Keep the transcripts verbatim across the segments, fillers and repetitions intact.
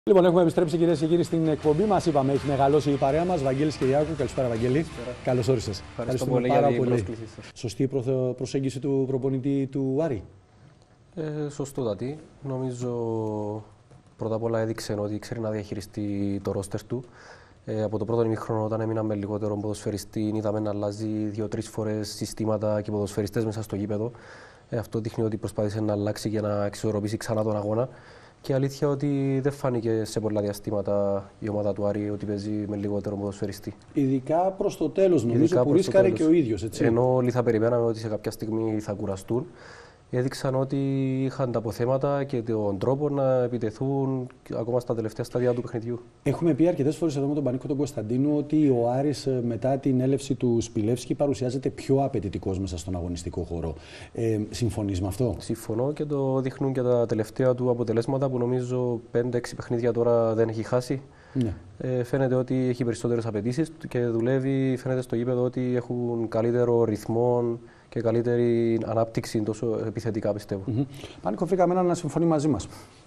Λοιπόν, έχουμε επιστρέψει κυρίες και κύριοι στην εκπομπή μας. Είπαμε, έχει μεγαλώσει η παρέα μας. Βαγγέλης Κυριάκου, καλησπέρα Βαγγέλη. Καλώς όρισες. Ευχαριστώ πολύ για την πρόσκληση σας. Σωστή η προσέγγιση του προπονητή του Άρη. Ε, σωστότατη. Νομίζω πρώτα απ' όλα έδειξε ότι ξέρει να διαχειριστεί το ρόστερ του. Ε, από το πρώτο ημίχρονο, όταν έμεινα με λιγότερο ποδοσφαιριστή, είδαμε να αλλάζει δύο-τρεις φορές συστήματα και ποδοσφαιριστές μέσα στο γήπεδο. Ε, αυτό δείχνει ότι προσπάθησε να αλλάξει και να εξορροπήσει ξανά τον αγώνα. Και αλήθεια ότι δεν φάνηκε σε πολλά διαστήματα η ομάδα του Άρη ότι παίζει με λιγότερο ποδοσφαιριστή. Ειδικά προς το τέλος, νομίζω που ρίσκαρε και ο ίδιος. Έτσι. Ενώ όλοι θα περιμέναμε ότι σε κάποια στιγμή θα κουραστούν, έδειξαν ότι είχαν τα αποθέματα και τον τρόπο να επιτεθούν ακόμα στα τελευταία στάδια του παιχνιδιού. Έχουμε πει αρκετές φορές εδώ με τον Πανίκο τον Κωνσταντίνου ότι ο Άρης μετά την έλευση του Σπιλεύσκη παρουσιάζεται πιο απαιτητικός μέσα στον αγωνιστικό χώρο. Ε, συμφωνείς με αυτό? Συμφωνώ και το δείχνουν και τα τελευταία του αποτελέσματα που νομίζω πέντε έξι παιχνίδια τώρα δεν έχει χάσει. Ναι. Ε, φαίνεται ότι έχει περισσότερες απαιτήσεις και δουλεύει, φαίνεται στο γήπεδο ότι έχουν καλύτερο ρυθμό και καλύτερη ανάπτυξη, τόσο επιθετικά πιστεύω. Mm-hmm. Πάνικο, βρήκαμε έναν να συμφωνεί μαζί μας.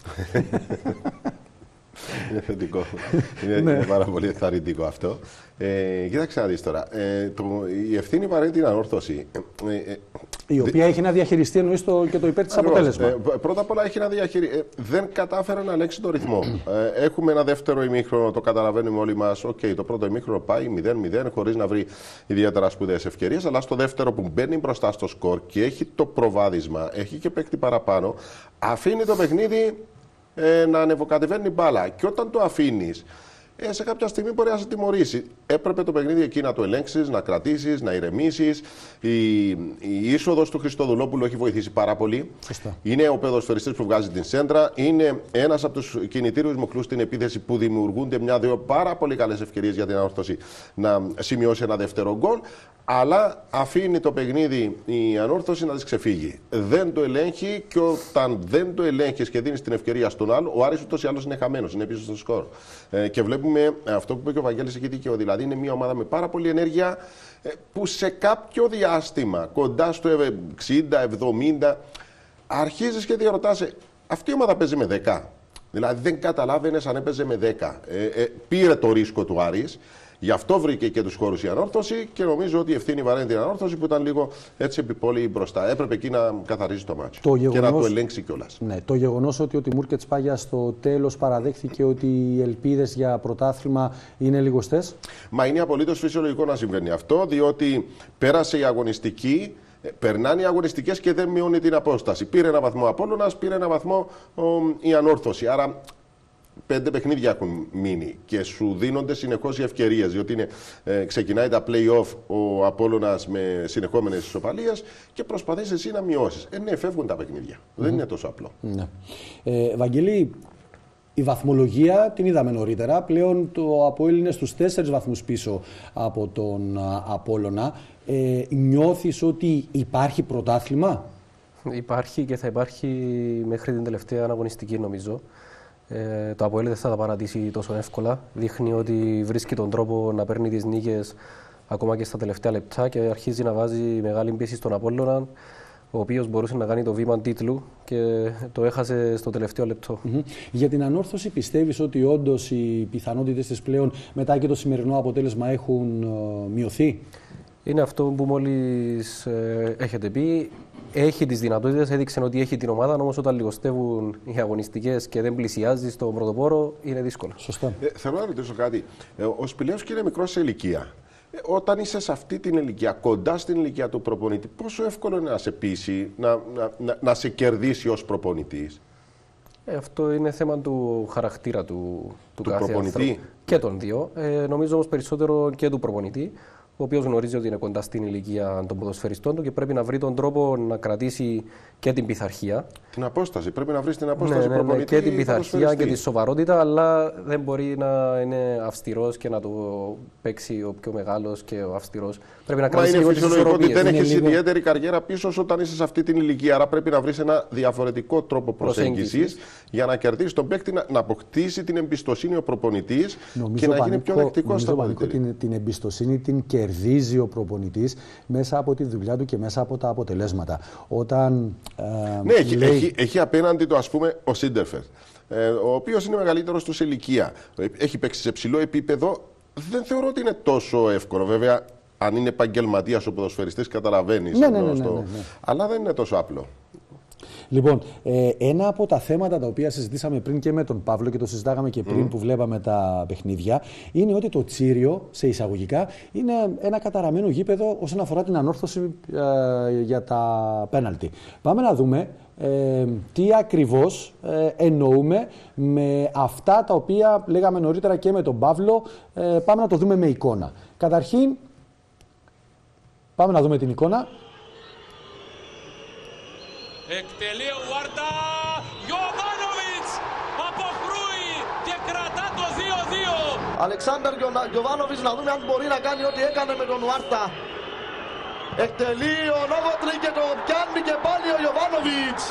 Είναι θετικό. είναι, ναι. είναι πάρα πολύ ενθαρρυντικό αυτό. Ε, κοίταξε να δεις τώρα. Ε, το, η ευθύνη παρέχει την ανόρθωση. Ε, ε, η οποία δε... έχει να διαχειριστεί εννοείς το, και το υπέρ της αποτέλεσμα. Ε, πρώτα απ' όλα έχει να διαχειριστεί. Ε, δεν κατάφερε να ελέγξει το ρυθμό. Ε, έχουμε ένα δεύτερο ημίχρονο, το καταλαβαίνουμε όλοι μας. Οκ, okay, το πρώτο ημίχρονο πάει μηδέν μηδέν χωρίς να βρει ιδιαίτερα σπουδαίες ευκαιρίες. Αλλά στο δεύτερο που μπαίνει μπροστά στο σκορ και έχει το προβάδισμα, έχει και παίκτη παραπάνω, αφήνει το παιχνίδι Ε, να ανεβοκατεβαίνει μπάλα. Και όταν το αφήνεις, ε, σε κάποια στιγμή μπορεί να σε τιμωρήσει. Έπρεπε το παιχνίδι εκεί να το ελέγξεις, να κρατήσεις, να ηρεμήσεις. Η, η είσοδος του Χριστοδουλόπουλου έχει βοηθήσει πάρα πολύ. Σωστά. Είναι ο ποδοσφαιριστής που βγάζει την σέντρα. Είναι ένας από τους κινητήριους μοχλούς στην επίθεση που δημιουργούνται μια-δύο πάρα πολύ καλές ευκαιρίες για την ανόρθωση να σημειώσει ένα δεύτερο γκολ. Αλλά αφήνει το παιχνίδι η ανόρθωση να της ξεφύγει. Δεν το ελέγχει και όταν δεν το ελέγχεις και δίνεις την ευκαιρία στον άλλο, ο Άρης ούτως ή άλλως είναι χαμένος, είναι πίσω στο σκορ. Ε, και βλέπουμε αυτό που είπε και ο Βαγγέλης εκεί δικαιό. Δηλαδή είναι μια ομάδα με πάρα πολλή ενέργεια που σε κάποιο διάστημα, κοντά στο εξήντα εβδομήντα, αρχίζεις και διαρωτάσαι, αυτή η ομάδα παίζει με δέκα. Δηλαδή δεν καταλάβαινες αν έπαιζε με δέκα. Ε, ε, πήρε το ρίσκο του Άρης. Γι' αυτό βρήκε και τους χώρους η ανόρθωση και νομίζω ότι η ευθύνη βαραίνει την ανόρθωση που ήταν λίγο έτσι επιπόλαιη μπροστά. Έπρεπε εκεί να καθαρίζει το μάτσο το γεγονός, και να το ελέγξει κιόλας. Ναι, το γεγονός ότι ο Τιμούρ Κετσπάγια στο τέλος παραδέχθηκε ότι οι ελπίδες για πρωτάθλημα είναι λιγοστές. Μα είναι απολύτως φυσιολογικό να συμβαίνει αυτό, διότι πέρασε η αγωνιστική. Περνάνε οι αγωνιστικές και δεν μειώνει την απόσταση. Πήρε ένα βαθμό Απόλλωνας, πήρε ένα βαθμό ο, η ανόρθωση. Άρα πέντε παιχνίδια έχουν μείνει και σου δίνονται συνεχώς οι ευκαιρίες. Διότι είναι, ε, ξεκινάει τα play-off ο Απόλλωνας με συνεχόμενες ισοπαλίες και προσπαθείς εσύ να μειώσεις. Ε, ναι, φεύγουν τα παιχνίδια. Mm. Δεν είναι τόσο απλό. Ναι. Ε, Βαγγέλη, η βαθμολογία την είδαμε νωρίτερα. Πλέον το ΑΠΟΕΛ είναι στους τέσσερις βαθμούς πίσω από τον Απόλλωνα. Ε, νιώθεις ότι υπάρχει πρωτάθλημα? Υπάρχει και θα υπάρχει μέχρι την τελευταία αγωνιστική νομίζω. Ε, το ΑΠΟΕΛ δεν θα τα παρατήσει τόσο εύκολα. Δείχνει ότι βρίσκει τον τρόπο να παίρνει τις νίκες ακόμα και στα τελευταία λεπτά και αρχίζει να βάζει μεγάλη πίεση στον Απόλλωνα, ο οποίος μπορούσε να κάνει το βήμα τίτλου και το έχασε στο τελευταίο λεπτό. Mm-hmm. Για την ανόρθωση πιστεύεις ότι όντως οι πιθανότητες της πλέον μετά και το σημερινό αποτέλεσμα έχουν uh, μειωθεί? Είναι αυτό που μόλις ε, έχετε πει. Έχει τις δυνατότητες, έδειξε ότι έχει την ομάδα, όμως όταν λιγοστεύουν οι αγωνιστικές και δεν πλησιάζει στον πρωτοπόρο, είναι δύσκολο. Σωστά. Ε, θέλω να ρωτήσω κάτι. Ε, ο Σπιλεύσκης είναι μικρός σε ηλικία. Ε, όταν είσαι σε αυτή την ηλικία, κοντά στην ηλικία του προπονητή, πόσο εύκολο είναι να σε πείσει, να, να, να, να σε κερδίσει ως προπονητής? Ε, αυτό είναι θέμα του χαρακτήρα του, του, του κάθε προπονητή. Άνθρωπου. Και των δύο. Ε, νομίζω όμως περισσότερο και του προπονητή, ο οποίος γνωρίζει ότι είναι κοντά στην ηλικία των ποδοσφαιριστών του και πρέπει να βρει τον τρόπο να κρατήσει και την πειθαρχία. Την απόσταση. Πρέπει να βρει την απόσταση ναι, ναι, προπονητή. Και την πειθαρχία και τη σοβαρότητα, αλλά δεν μπορεί να είναι αυστηρός και να το παίξει ο πιο μεγάλος και ο αυστηρός. Πρέπει να κρατήσει λίγο τις ισορροπίες. Ότι δεν έχεις λίγο... ιδιαίτερη καριέρα πίσω όταν είσαι σε αυτή την ηλικία. Άρα πρέπει να βρει ένα διαφορετικό τρόπο προσέγγισης για να κερδίσει τον παίκτη, να, να αποκτήσει την εμπιστοσύνη ο προπονητής και να γίνει πιο δεκτικός στα την, την εμπιστοσύνη την κερδίζει κερδίζει ο προπονητής μέσα από τη δουλειά του και μέσα από τα αποτελέσματα. Όταν, ε, ναι, έχει, λέει... έχει, έχει απέναντι του, ας πούμε, ο Σίντερφερ, ε, ο οποίος είναι μεγαλύτερος του σε ηλικία. Έχει παίξει σε ψηλό επίπεδο. Δεν θεωρώ ότι είναι τόσο εύκολο. Βέβαια, αν είναι επαγγελματίας ο ποδοσφαιριστής, καταλαβαίνεις. Ναι, ναι, ναι, ναι, ναι, ναι. Αλλά δεν είναι τόσο απλό. Λοιπόν, ε, ένα από τα θέματα τα οποία συζητήσαμε πριν και με τον Παύλο και το συζητάγαμε και πριν mm. που βλέπαμε τα παιχνίδια, είναι ότι το Τσίριο, σε εισαγωγικά, είναι ένα καταραμένο γήπεδο όσον αφορά την ανόρθωση ε, για τα πέναλτι. Πάμε να δούμε ε, τι ακριβώς ε, εννοούμε με αυτά τα οποία λέγαμε νωρίτερα και με τον Παύλο. Ε, πάμε να το δούμε με εικόνα. Καταρχήν, πάμε να δούμε την εικόνα. Εκτελεί ο Ουάρτα, Γιοβάνοβιτς αποκρούει και κρατά το δύο δύο. Αλεξάνδρ Γιοβάνοβιτς, να δούμε αν μπορεί να κάνει ό,τι έκανε με τον Ουάρτα. Εκτελεί ο Νόβοτρι και το πιάνει και πάλι ο Γιοβάνοβιτς.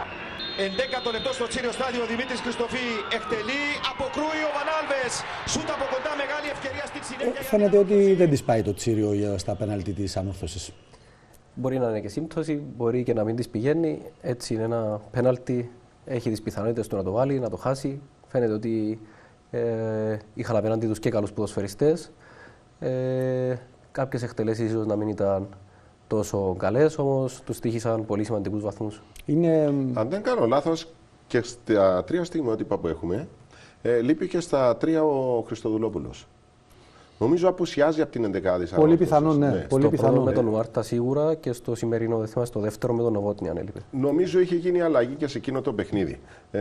Ενδέκατο λεπτό στο Τσίριο στάδιο, ο Δημήτρης Χριστοφή εκτελεί, αποκρούει ο Βανάλβες. Σούτ από κοντά, μεγάλη ευκαιρία στη συνέχεια. Ε, φαίνεται ότι δεν της πάει το Τσίριο στα πέναλτι της ανόρθωσης. Μπορεί να είναι και σύμπτωση, μπορεί και να μην της πηγαίνει. Έτσι είναι ένα πέναλτι, έχει τις πιθανότητες του να το βάλει, να το χάσει. Φαίνεται ότι ε, είχαν απέναντι τους και καλούς ποδοσφαιριστές. Ε, κάποιες εκτελέσεις ίσως να μην ήταν τόσο καλές, όμως τους τύχησαν πολύ σημαντικούς βαθμούς. Είναι... Αν δεν κάνω λάθος, και στα τρία στιγμιότυπα που έχουμε, ε, λείπει και στα τρία ο Χριστοδουλόπουλος. Νομίζω απουσιάζει από την ενδεκάδα της. Πολύ πιθανό, ναι. ναι. Πολύ στο πιθανό. πρώτο με τον Ουάρτα σίγουρα και στο σημερινό, δεν θυμάμαι, στο δεύτερο με τον Νοβότνη αν έλειπε. Νομίζω είχε γίνει αλλαγή και σε εκείνο το παιχνίδι. Ε,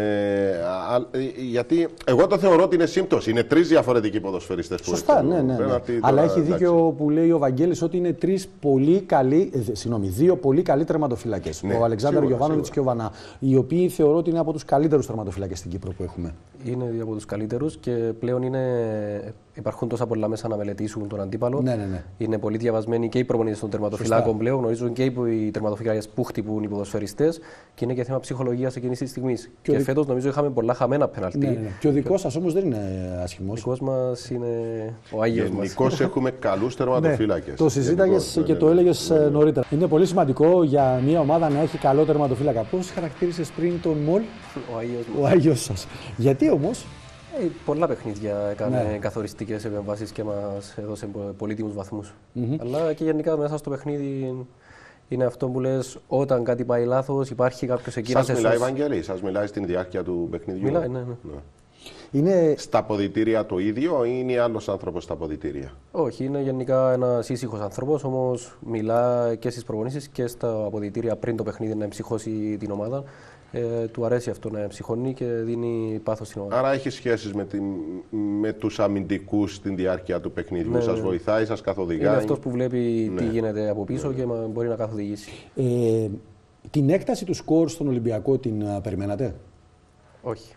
α, γιατί εγώ το θεωρώ ότι είναι σύμπτωση. Είναι τρεις διαφορετικοί ποδοσφαιριστές που Σωστά, ναι, ναι, ναι. Αλλά έχει δίκιο που λέει ο Βαγγέλης ότι είναι τρεις πολύ καλοί, ε, συγγνώμη, δύο πολύ καλοί τερματοφύλακες. Ναι, ο Αλεξάνδρ Γιοβάνοβιτς και ο Βανά. Οι οποίοι θεωρώ ότι είναι από τους καλύτερους τερματοφύλακες στην Κύπρο που έχουμε. Είναι δύο από τους καλύτερους και πλέον είναι, υπάρχουν τόσα πολλά μέσα να μελετήσουν τον αντίπαλο. Ναι, ναι, ναι. Είναι πολύ διαβασμένοι και οι προπονητές των τερματοφυλάκων πλέον, γνωρίζουν και οι τερματοφυλάκες που χτυπούν οι ποδοσφαιριστές και είναι και θέμα ψυχολογίας εκείνης της στιγμής. Και, και δι... φέτος νομίζω είχαμε πολλά χαμένα πέναλτι. Ναι, ναι, ναι. Και ο δικός σας όμως δεν είναι άσχημος. Ο δικός μας είναι ο Άγιος μας. Γενικώς έχουμε καλούς τερματοφύλακες. Ναι, το συζήταγες και το έλεγες ναι, ναι. νωρίτερα. Είναι πολύ σημαντικό για μια ομάδα να έχει καλό τερματοφύλακα. Πώς χαρακτήρισες πριν τον Μολ? Ο Άγιος, ο Άγιος σας. Γιατί όμως? Ε, πολλά παιχνίδια έκανε ναι. καθοριστικές επεμβάσεις και μας έδωσε πολύτιμους βαθμούς. Mm-hmm. Αλλά και γενικά μέσα στο παιχνίδι είναι αυτό που λες, όταν κάτι πάει λάθος υπάρχει κάποιος εκεί να σε σώσει. Σας μιλάει Βαγγέλη, σας μιλάει στην διάρκεια του παιχνιδιού? Μιλάει, ναι, ναι. ναι. Είναι... Στα αποδυτήρια το ίδιο ή είναι άλλος άνθρωπος στα αποδυτήρια? Όχι, είναι γενικά ένας ήσυχος άνθρωπος, όμως μιλά και στις προπονήσεις και στα αποδυτήρια πριν το παιχνίδι να εμψυχώσει την ομάδα. Ε, του αρέσει αυτό να ψυχώνει και δίνει πάθος στην ομάδα. Άρα έχει σχέσεις με, την, με τους αμυντικούς στην διάρκεια του παιχνιδιού. Ναι, σας βοηθάει, σας καθοδηγάει. Είναι αυτός που βλέπει ναι. τι γίνεται από πίσω ναι. και μπορεί να καθοδηγήσει. Ε, την έκταση του σκορ στον Ολυμπιακό την uh, περιμένατε? Όχι.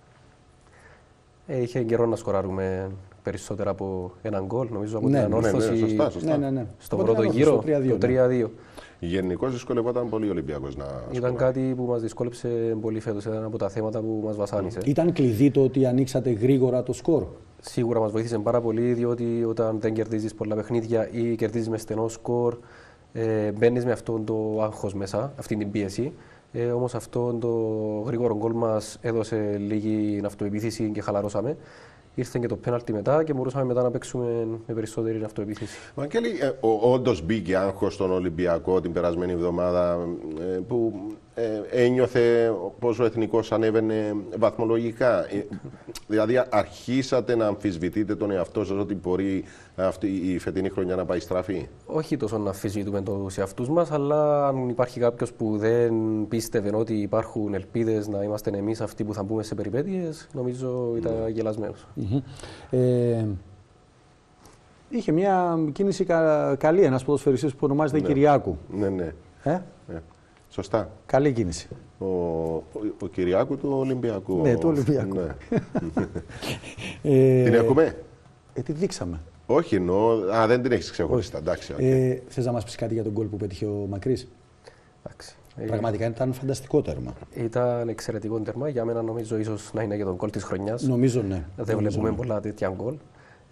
Ε, είχε καιρό να σκοράρουμε περισσότερα από έναν γκολ. Νομίζω από ναι, την ανόρθωση ναι, ναι, σωστά, σωστά. Ναι, ναι, ναι. στον πρώτο γύρο, το τρία δύο. Γενικώς δυσκολευόταν πολύ ο Ολυμπιακός να Ήταν σκοράρει. κάτι που μας δυσκόλεψε πολύ φέτος. Ήταν από τα θέματα που μας βασάνισε. Ήταν κλειδί το ότι ανοίξατε γρήγορα το σκορ? Σίγουρα μας βοήθησε πάρα πολύ, διότι όταν δεν κερδίζεις πολλά παιχνίδια ή κερδίζεις με στενό σκορ, ε, μπαίνεις με αυτόν το άγχος μέσα, αυτή την πίεση. Ε, όμως αυτό το γρήγορο γκολ μας έδωσε λίγη αυτοεπίθεση και χαλαρώσαμε. Ήρθε και το πέναλτι μετά και μπορούσαμε μετά να παίξουμε με περισσότερη αυτοεπίθεση. Βαγγέλη, ε, όντως μπήκε άγχος στον Ολυμπιακό την περασμένη εβδομάδα ε, που ε, ένιωθε πως ο Εθνικός ανέβαινε βαθμολογικά. Ε, δηλαδή αρχίσατε να αμφισβητείτε τον εαυτό σας ότι μπορεί αυτή η φετινή χρονιά να πάει στραφή? Όχι τόσο να αμφισβητούμε τους εαυτούς μας, αλλά αν υπάρχει κάποιος που δεν πίστευε ότι υπάρχουν ελπίδες να είμαστε εμείς αυτοί που θα μπούμε σε περιπέτειες, νομίζω ήταν mm. γελασμένος. Mm-hmm. Ε, είχε μια κίνηση κα, καλή, ένας ποδοσφαιριστής που ονομάζεται ναι. Κυριάκου. Ναι, ναι. Ε? ναι. Σωστά. Καλή κίνηση. Ο, ο, ο Κυριάκου του Ολυμπιακού. Ναι, του Ολυμπιακού. Ναι. ε, την έχουμε? Ε, τη δείξαμε. Όχι, εννοώ. Α, δεν την έχεις ξεχωριστά. Εντάξει, okay. ε, θες να μας πεις κάτι για τον γκολ που πέτυχε ο Μακρύς? Εντάξει. Πραγματικά ήταν φανταστικό τέρμα. Ήταν εξαιρετικό τέρμα. Για μένα νομίζω ίσως να είναι και τον γκολ της χρονιάς. Νομίζω ναι. Δεν νομίζω, βλέπουμε ναι. πολλά τέτοια γκολ.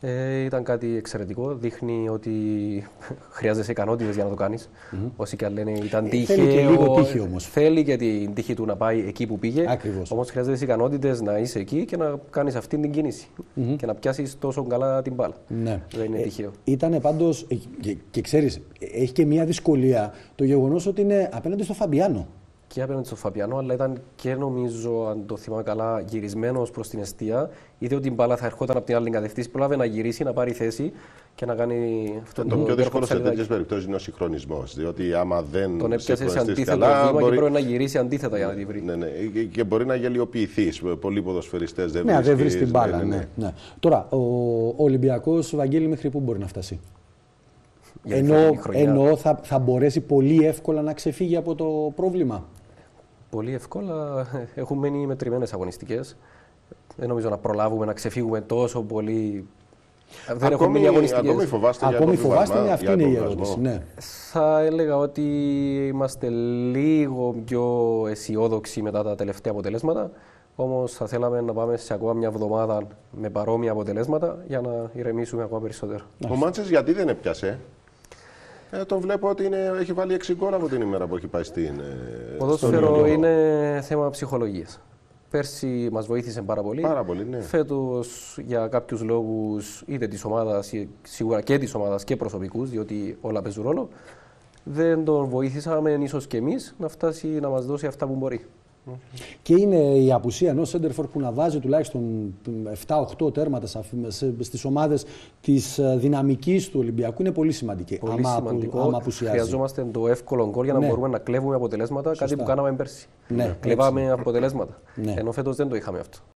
Ε, ήταν κάτι εξαιρετικό. Δείχνει ότι χρειάζεσαι ικανότητες για να το κάνεις. Mm-hmm. Όσοι και αν λένε ήταν τύχη. Θέλει και λίγο τύχη όμως. Θέλει και την τύχη του να πάει εκεί που πήγε. Ακριβώς. Όμως χρειάζεσαι ικανότητες να είσαι εκεί και να κάνεις αυτή την κίνηση. Mm-hmm. Και να πιάσεις τόσο καλά την μπάλα. Ναι. Δεν είναι ε, τυχαίο. Ήταν πάντως. Ε, και, και ξέρεις, έχει και μια δυσκολία το γεγονός ότι είναι απέναντι στο Φαμπιάνο. Και απέναντι στον Φαπιάνο, αλλά ήταν και νομίζω, αν το θυμάμαι καλά, γυρισμένος προς την εστία. Είδε ότι η μπάλα θα ερχόταν από την άλλη κατευθύνση. Πρόλαβε να γυρίσει, να πάρει θέση και να κάνει αυτό το. Το πιο δύσκολο σε τέτοιες περιπτώσεις είναι ο συγχρονισμός. Διότι άμα δεν. Τον έπιασε σε αντίθετο καλά, βήμα μπορεί... και πρέπει να γυρίσει αντίθετα για να τη βρει. Ναι, ναι. Και μπορεί να γελιοποιηθεί. Πολλοί ποδοσφαιριστές δεν ναι, βρίσκει. δεν βρει την μπάλα. Ναι, ναι. Ναι, ναι. Τώρα, ο, ο Ολυμπιακός, Βαγγέλη, μέχρι πού μπορεί να φτάσει? Ενώ, ενώ θα, θα μπορέσει πολύ εύκολα να ξεφύγει από το πρόβλημα. Πολύ εύκολα. Έχουν μείνει μετρημένες αγωνιστικές. Δεν νομίζω να προλάβουμε να ξεφύγουμε τόσο πολύ. Δεν ακόμη, έχουν μείνει αγωνιστικές. Ακόμη φοβάστε Ακόμη για φοβάστε, βήμα, αυτή είναι η ερώτηση. Ναι. Θα έλεγα ότι είμαστε λίγο πιο αισιόδοξοι μετά τα τελευταία αποτελέσματα. Όμως θα θέλαμε να πάμε σε ακόμα μια εβδομάδα με παρόμοια αποτελέσματα για να ηρεμήσουμε ακόμα περισσότερο. Ο Μάντσες γιατί δεν έπιασε? Ε, τον βλέπω ότι είναι, έχει βάλει έξι γκολ από την ημέρα που έχει πάει στην. Το ποδόσφαιρο είναι θέμα ψυχολογίας. Πέρσι μας βοήθησε πάρα πολύ. Πάρα πολύ, ναι. Φέτος για κάποιους λόγους είτε της ομάδας, σίγουρα και της ομάδας και προσωπικούς, διότι όλα παίζουν ρόλο, δεν τον βοήθησαμε ίσως και εμείς να φτάσει να μας δώσει αυτά που μπορεί. Και είναι η απουσία ενός σέντερφορ που να βάζει τουλάχιστον επτά οκτώ τέρματα στις ομάδες της δυναμικής του Ολυμπιακού είναι πολύ σημαντική. Πολύ άμα σημαντικό. Άμα απουσιάζει. Χρειαζόμαστε το εύκολο γκολ για να ναι. μπορούμε να κλέβουμε αποτελέσματα. Σωστά. Κάτι που κάναμε πέρσι. Ναι, Κλέβαμε αποτελέσματα. Ναι. Ενώ φέτος δεν το είχαμε αυτό.